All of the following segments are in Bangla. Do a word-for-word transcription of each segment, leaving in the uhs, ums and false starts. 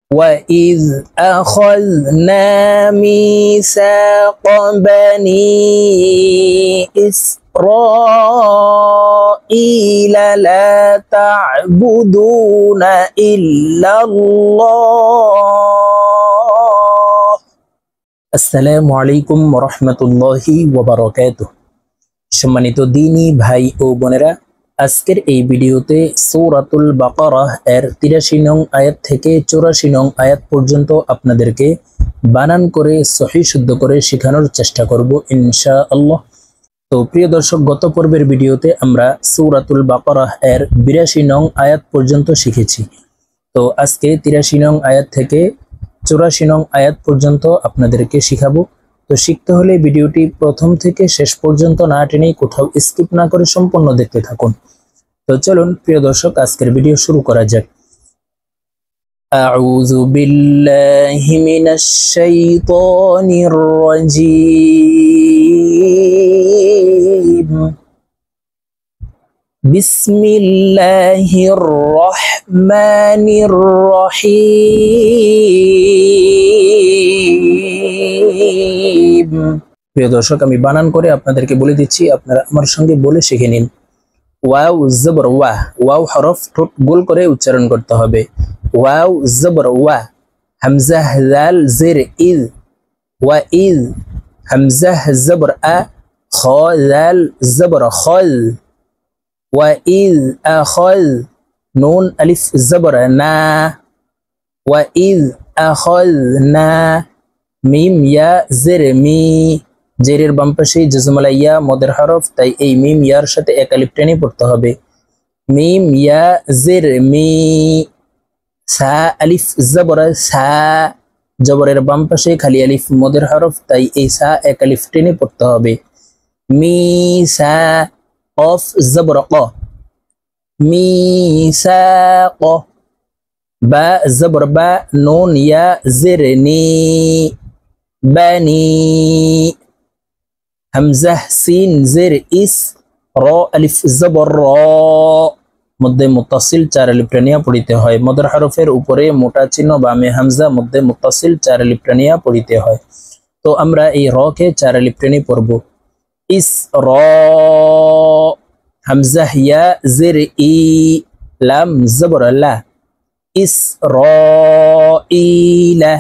وَإِذْ أَخَذْنَا مِيثَاقَ بَنِي إِسْرَائِيلَ لَا تَعْبُدُونَ إِلَّا اللَّهَ আসসালামু আলাইকুম ওয়া রাহমাতুল্লাহি ওয়া বারাকাতুহু। সম্মানিত দ্বীনী ভাই ও বোনেরা, আজকের এই ভিডিওতে সূরাতুল বাকারাহ এর তিরাশি নং আয়াত থেকে চুরাশি নং আয়াত পর্যন্ত আপনাদেরকে বানান করে সহিহ শুদ্ধ করে শেখানোর চেষ্টা করব ইনশাআল্লাহ। তো প্রিয় দর্শক, গত পর্বের ভিডিওতে আমরা সূরাতুল বাকারাহ এর বিরাশি নং আয়াত পর্যন্ত শিখেছি। তো আজকে তিরাশি নং আয়াত থেকে চুরাশি নং আয়াত পর্যন্ত আপনাদেরকে শিখাবো। তো শিখতে হলে ভিডিওটি প্রথম থেকে শেষ পর্যন্ত না টেনে কোথাও স্কিপ না করে সম্পূর্ণ দেখতে থাকুন। তো চলুন প্রিয় দর্শক, আজকের ভিডিও শুরু করা যাক। আউযু বিল্লাহি মিনাশ শাইতানির রাজীম। বিসমিল্লাহির রহমানির রহিম। প্রিয় দর্শক, আমি বানান করে আপনাদেরকে বলে দিচ্ছি, আপনারা আমার সঙ্গে বলে শিখে নিন। ওয়াও জবর ওয়া, ওয়াও হরফ ঠোঁট গোল করে উচ্চারণ করতে হবে। ওয়াও জবর ওয়া, হামজা জাল জের ইজ, ওয়া ইজ, হামজা জবর আ, খ জাল জবর খল, ওয়া ইজ আখল, নুন আলিফ জবর না, ওয়া ইজ আখলনা, মিম ইয়া জের মি, জেরের বাম পাশে জজমালা ইয়া মদের হরফ, তাই এই মিম ইয়ার সাথে এক আলিফ টেনে পড়তে হবে। মিম ইয়া জের মি, সা আলিফ জবর সা, জবরের বাম পাশে খালি আলিফ মদের হরফ, তাই এই সা এক আলিফ টেনে পড়তে হবে। মি সা, কফ জবর ক, মি সা ক, বা জবর বা, নুন ইয়া জের নি, বানি, হামজা সিন জের ইস, র আলিফ জবর র, মধ্যে মুত্তাসিল চার আলিফ টানিয়া পড়িতে হয়। মদের হরফের উপরে মোটা চিহ্ন বামে হামজা, মধ্যে মুত্তাসিল চার আলিফ টানিয়া পড়িতে হয়। তো আমরা এই র কে চার আলিফ টেনে পড়ব। ইস র, হামজা ইয়া জের ই, লাম জবর লা, ইস র ইলা,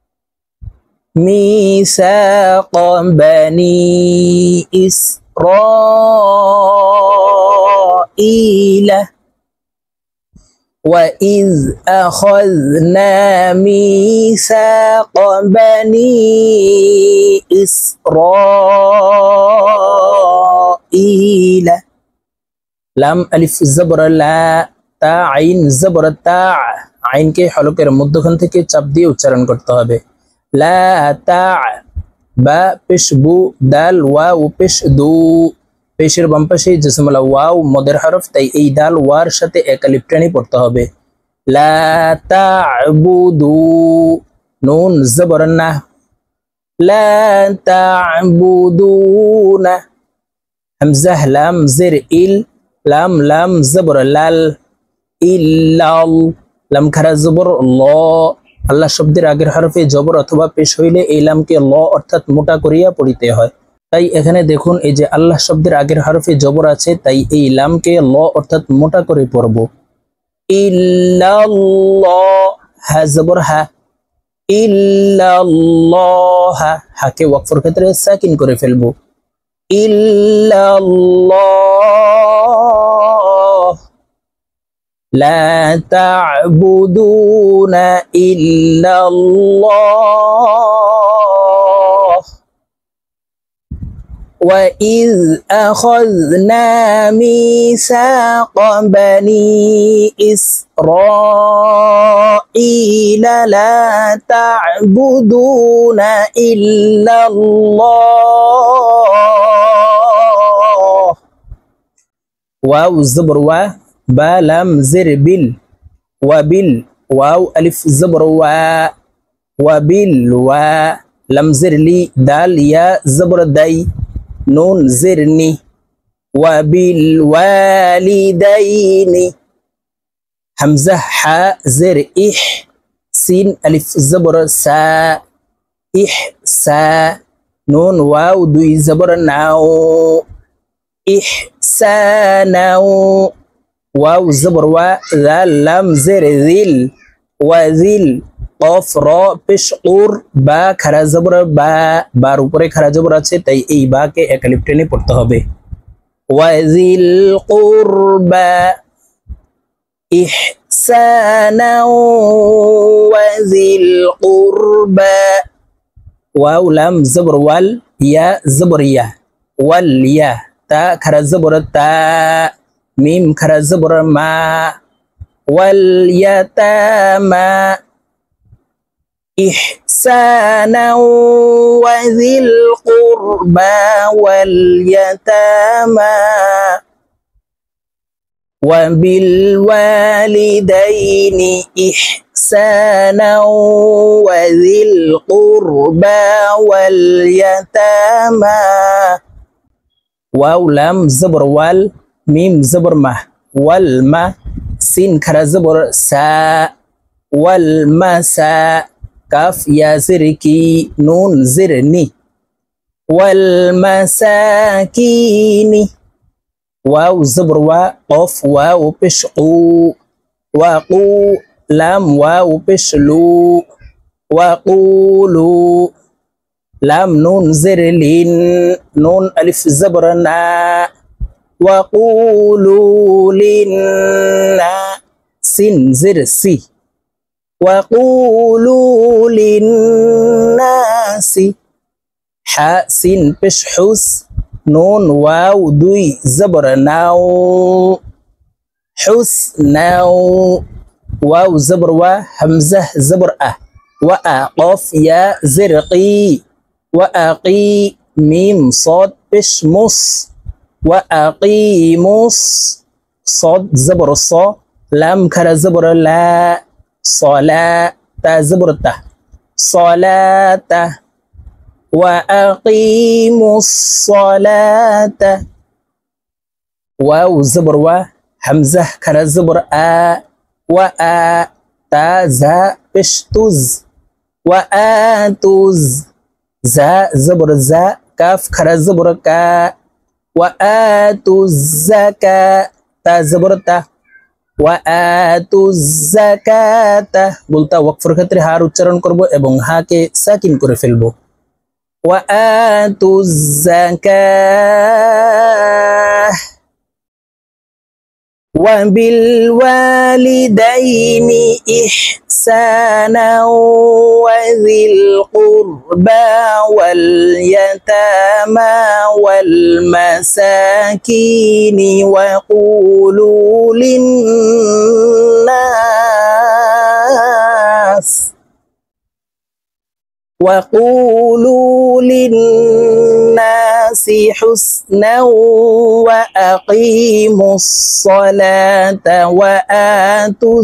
ميثاق بني إسرائيل وإذ أخذنا ميثاق بني إسرائيل লাম আলিফ জবর লা, তা আইন জবর তা, আইনকে হলকের মধ্যখান থেকে চাপ দিয়ে উচ্চারণ করতে হবে। লা তা, বা পেশ বু, দাল ওয়াও পেশ দু, পেশের বাম পাশে জসমলা ওয়াও মদের হরফ, তাই এই দাল ওয়ার সাথে এক আলিফ টেনে পড়তে হবে। লা তা'বুদু, নুন জবর না, লা তা'বুদুনা, হামজা লাম জের ইল, লাম লাম জবর লাল, ইল্লাল, লাম খারা জবর ল, আল্লাহ শব্দের আগের হরফে জবর অথবা পেশ হইলে এই লামকে ল অর্থাৎ মোটা করিয়া পড়িতে হয়। তাই এখানে দেখুন, এই যে আল্লাহ শব্দের আগের হরফে জবর আছে, তাই এই লামকে ল অর্থাৎ মোটা করে পড়ব। ইল্লাল্লাহ, হা জবর হা, ইল্লাল্লাহ, হাকে ওয়াকফের ক্ষেত্রে সাকিন করে ফেলবো। ইল্লাল্লাহ, لا تعبدون إلا الله وإذ أخذنا ميثاق بني إسرائيل لا تعبدون إلا الله واو الزبر و، বা লাম জের বিল, ওয়াবিল, ওয়াও আলিফ জবর ওয়া, ওয়াবিল ওয়া, লাম জের লি, দাল ইয়া জবর দাই, নুন জের নি, ওয়াবিল ওয়ালিদাইনি, হামজা হা জের ইহ, সিন আলিফ জবর সা ইহসা নুন ওয়াও দুই জবর নাও ইহসানাও ওয়াও জবর ওয়া জাল লাম জের জিল ওয়াজিল কফ র পেশ উর বা খারা জবর বা বার উপরে খারা জবর আছে তাই এই বা কে এক আলিফ টেনে পড়তে হবে ওয়াজিল কুরবা ইহসানাও ওয়াজিল কুরবা ওয়াও লাম জবর ওয়াল ইয়া জবর ইয়া ওয়াল ইয়া তা খারা জবর তা মিম খারা জবর মা ওয়াল ইয়াতামা إحسانا وذي القربى واليتامى وبالوالدين إحسانا وذي القربى واليتامى واو لام زبر وال ميم زبر ما والما سين خرا زبر سا والمسا كاف يا زركي نون زرني والمساكين واو زبر وا قف واو بشقو وقو لام واو بشلو وقولوا لام نون زرلين نون ألف زبرنا وقولوا لنا سين زرسي وقولوا للناس حاء سين بشحوس نون واو دوي زبر ناو حس ناو واو زبر وا همزة زبر أه وأ قاف يا زرقي وأقي ميم صاد بشمص وأقيموس صاد زبر الصا لام كرا زبر لا صلاة زبرته صلاة وأقيموا الصلاة واو زبر و همزة كرا زبر آ وآ تا زا بشتوز وآتوز زا زبر زا كاف كرا زبر كا وآتوا الزكاة تا زبرته وآتوا الزكاة বলতা ওয়াকফের ক্ষেত্রে হার উচ্চারণ করব এবং হা কে সাকিন করে ফেলবো وآتوا الزكاة وبالوالدين إحسانا وذي القربى واليتامى والمساكين وقولوا للناس وقولوا للناس حسنا وأقيموا الصلاة وآتوا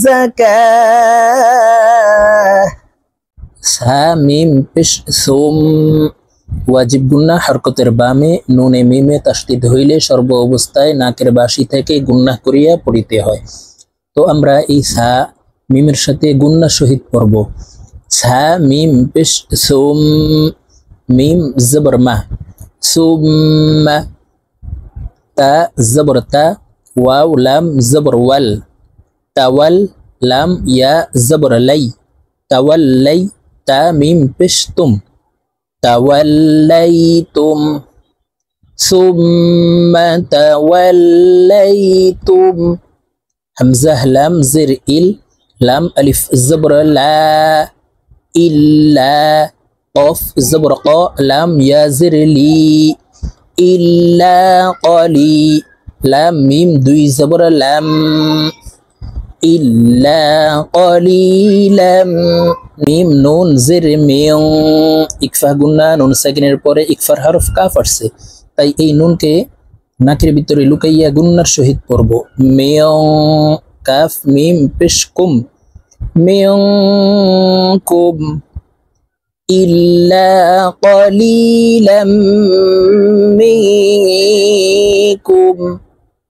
الزكاة সা মিম পেশ সুম ওয়াজিব গুন্নাহ হরকতের বামে নুনে মিমে তাসদীদ হইলে সর্ব অবস্থায় নাকের বাসি থেকে গুন্নাহ করিয়া পড়িতে হয়। তো আমরা এই সা মিমের সাথে গুন্নাহ সহিত পড়ব। সা মিম পেশ সুম মিম জবর মা সুম্মা তা জবর তা ওয়াও লাম জবর ওয়াল তাওয়াল লাম ইয়া জবর লাই তাওয়াল্লাই তা মিম পেশ তুম তাওয়াল্লাইতুম সুম্মা তাওয়াল্লাইতুম হামজা লাম জির ইল লাম আলিফ জবর লা ইল্লা কফ জবর ক লাম ইয়া জির লি ইল্লা কলি লাম মিম দুই জবর লাম ইল্লা কলিলাম মিম নুন জির মিউ ইকফা গুন্না নুন সাকিনের পরে ইকফার হরফ কাফ আসছে তাই এই নুনকে নাকের ভিতরে লুকাইয়া গুন্নার সহিত পড়ব মিউ কাফ মিম পেশ কুম মিউ কুম ইল্লা কলিলাম মিনকুম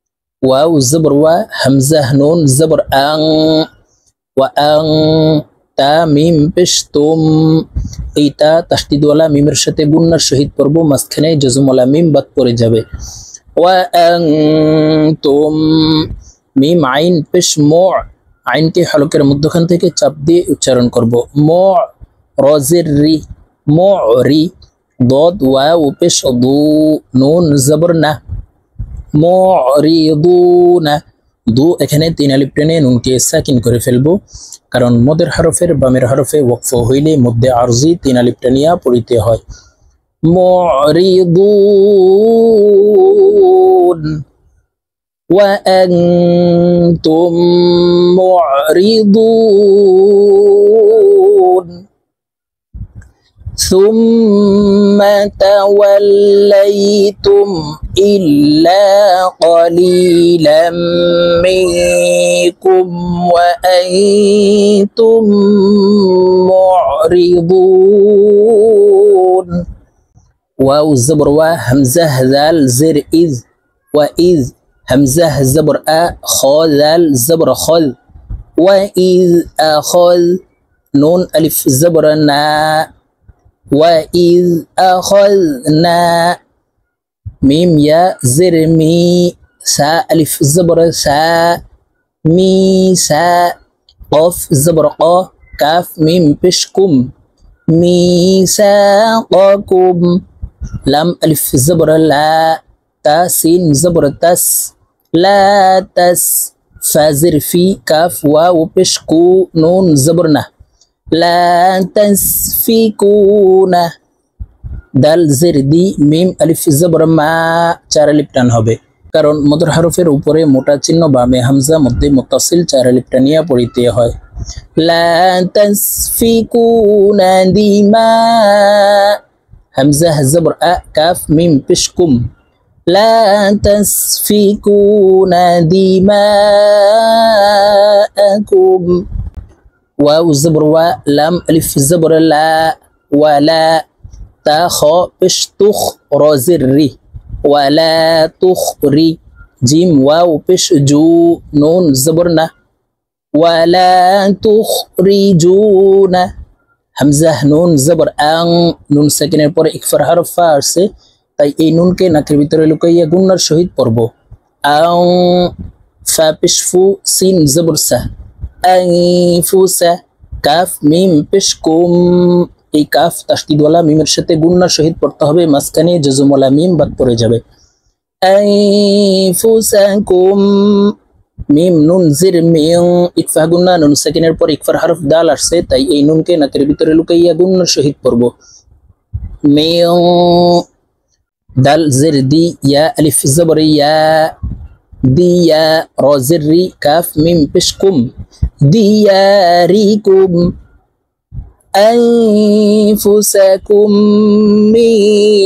واو زبر و همزة نون زبر أن وأن তা মিম পেশ তুম, এই তা তাসদিদওয়ালা মিমের সাথে গুন্নার সহিত পড়ব, মাঝখানে জজমওয়ালা মিম বাদ পড়ে যাবে। ওয়া আনতুম, মিম আইন পেশ মু, আইনকে হলকের মধ্যখান থেকে চাপ দিয়ে উচ্চারণ করব। মু রজের রি, মু রি। দদ ওয়াও পেশ দু, নুন জবর না, মুরিদুনা। দু এখানে তিন আলিফ টেনে নুনকে সাকিন করে ফেলবো, কারণ মদের হরফের বামের হরফে ওয়াকফ হইলে মধ্যে আরজি তিন আলিফ টানিয়া পড়িতে হয়। মুরিদুন ওয়া আনতুম মুরিদুন সুম্মা তাওয়াল্লাইতুম ইল্লা ক্বালিলাম মিনকুম ওয়া আনতুম মুরিদুন। ওয়াও জবর ওয়া, হামজাহ জাল জের ইজ, ওয়া ইজ হামজাহ জবর আ, খ জাল জবর খল, ওয়া ইজ আখল। নুন আলিফ জবর না, ওয়া ইজ আখলনা। মিম ইয়া জের মি, সা আলিফ জবর সা, মি সা। কফ জবর ক, কাফ মিম পেশ কুম, মিসাকাকুম। লাম আলিফ জবর লা, তা সিন জবর তাস, লা তাস। ফা জের ফি, কাফ ওয়াও পেশ কু, নুন জবর না, লা তাসফিকুনা। দাল জের দি, মিম আলিফ জবর মা, চার আলিফ টান হবে, কারণ মদর হরফের উপরে মোটা চিহ্ন বামে হামজা, মধ্যে মুত্তাসিল, চার আলিফ টানিয়া পড়িতে হয়। লা তাসফিকুনা দিমা, হামজা জবর আ, কাফ মিম পেশ কুম, লা তাসফিকুনা দিমাআকুম। ওয়াও জবর ওয়া, লাম আলিফ জবর লা, ওয়ালা। তা খ পেশ তুখ, র জের রি, ওয়ালা তুখরি। জিম ওয়াও পেশ জু, নুন জবর না, ওয়ালা তুখরিজুনা। হামজাহ নুন জবর আং, নুন সেকেন্ডের পরে ইকফার হরফ ফা আসছে, তাই এই নুনকে নাকের ভিতরে লুকাইয়া গুন্নার সহিত পড়ব। আং, ফা পেশ ফু, সিন জবর সা, আইফুসা। কাফ মিম পেশ কুম, এই কাফ তাসদিদওয়ালা মিমের সাথে গুন্নার সহিত পড়তে হবে, মাঝখানে জজমওয়ালা মিম বাদ পড়ে যাবে। আইফুসাকুম, মিম নুন জির মিং, ইকফা গুন্না, নুন সেকেন্ডের পর ইকফার হরফ দাল আসছে, তাই এই নুনকে নাকের ভিতরে লুকাইয়া গুন্নার সহিত পড়ব। মিং, দাল জির দি, ইয়া আলিফ জবর ইয়া, দিয়া। র জির রি, কাফ মিম পেশ কুম, দিয়ারিকুম। أنفسكم من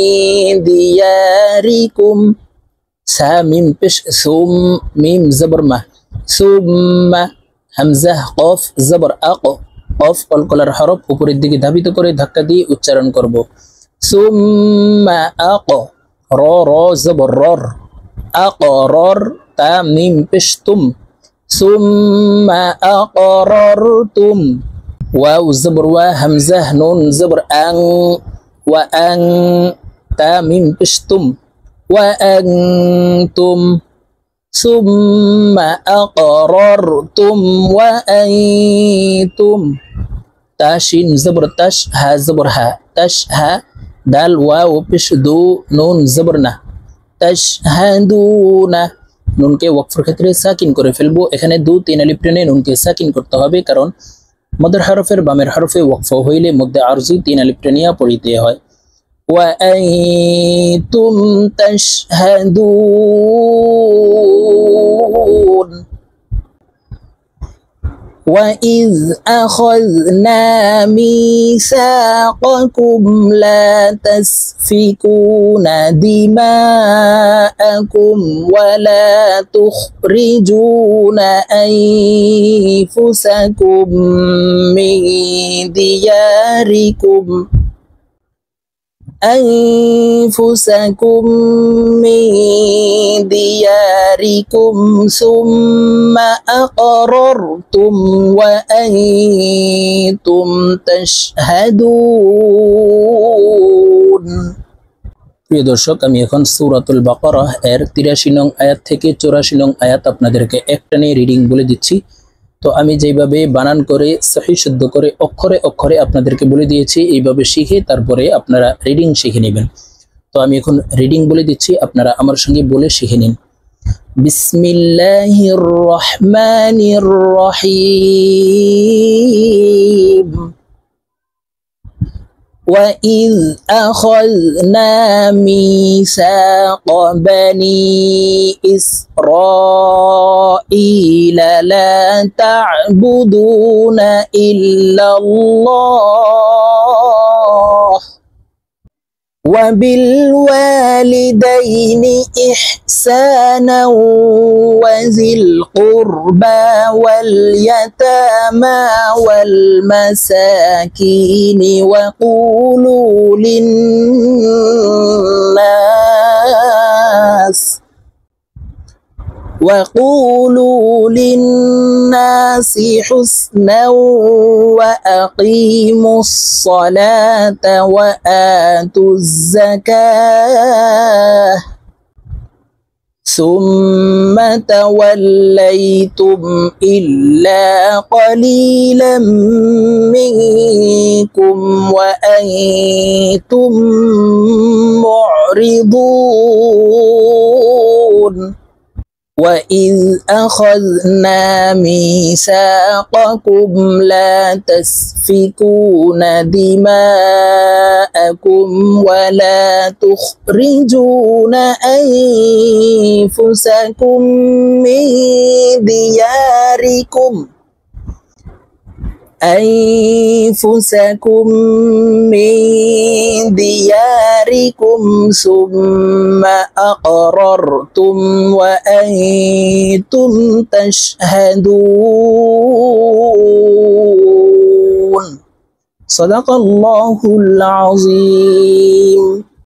دياركم. সা মিম পেশ সুম, মিম জবর মা, সুম্মা। হামজা কফ জবর আক, কফ কলকলার হরফ উপরের দিকে ধাবিত করে ধাক্কা দিয়ে উচ্চারণ করব। সুম্মা আক, র র জবর রর, আক রর। তা মিম পেশ তুম, সুম্মা আকরারতুম। ওয়াও জবর ওয়া, হামজা নুন জবর আং, ওয়া আং। তা মিম পেশ তুম, ওয়া আনতুম। সুম্মা আকরারতুম ওয়া আনতুম। তা শিন জবর তাশ, হা জবর হা, তাশ হা। দাল ওয়াও পেশ দু, নুন জবর না, তাশহাদুনা। নুনকে ওয়াকফের ক্ষেত্রে সাকিন করে ফেলবো, এখানে দু তিন আলিফ টেনে নুনকে সাকিন করতে হবে, কারণ মদের হরফের বামের হরফে ওয়াকফ হইলে মধ্যে আরজি তিন আলিফ টেনিয়া পড়িতে হয়। ওয়া আনতুম তাশহাদুন। وَإِذْ أَخَذْنَا مِيثَاقَكُمْ لَا تَسْفِكُونَ دِمَاءَكُمْ وَلَا تُخْرِجُونَ أَنفُسَكُمْ مِنْ دِيَارِكُمْ أنفسكم من دياركم ثم أقررتم وأنتم تشهدون। প্রিয় দর্শক, আমি এখন সূরাতুল বাকারা এর তিরাশি নং আয়াত থেকে চৌরাশি নং আয়াত আপনাদেরকে একটানে রিডিং বলে দিচ্ছি। তো আমি যেভাবে বানান করে সহিহ শুদ্ধ করে অক্ষরে অক্ষরে আপনাদেরকে বলে দিয়েছি, এইভাবে শিখে তারপরে আপনারা রিডিং শিখে নেবেন। তো আমি এখন রিডিং বলে দিচ্ছি, আপনারা আমার সঙ্গে বলে শিখে নিন। বিসমিল্লাহির রহমানির রহিম। وَإِذْ أَخَذْنَا مِيثَاقَ بَنِي إِسْرَائِيلَ لَا تَعْبُدُونَ إِلَّا اللَّهَ وَبِالْوَالِدَيْنِ إِحْسَانًا وَذِي الْقُرْبَى وَالْيَتَامَى وَالْمَسَاكِينِ وَقُولُوا لِلنَّاسِ وَقُولُوا لِلنَّاسِ حُسْنًا وَأَقِيمُوا الصَّلَاةَ وَآتُوا الزَّكَاةَ ثُمَّ تَوَلَّيْتُمْ إِلَّا قَلِيلًا مِنكُمْ وَأَنتُمْ مُعْرِضُونَ وَإِذْ أَخَذْنَا مِيثَاقَكُمْ لَا تَسْفِكُونَ دِمَاءَكُمْ وَلَا تُخْرِجُونَ أَنفُسَكُمْ مِنْ دِيَارِكُمْ أنفسكم من دياركم ثم أقررتم وأنتم تشهدون صدق الله العظيم।